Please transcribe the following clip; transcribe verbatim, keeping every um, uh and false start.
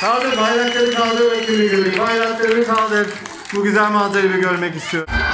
Kaldır bayrakları, kaldır bakayım bir göreyim. Bayrakları kaldır. Bu güzel manzarayı bir görmek istiyorum.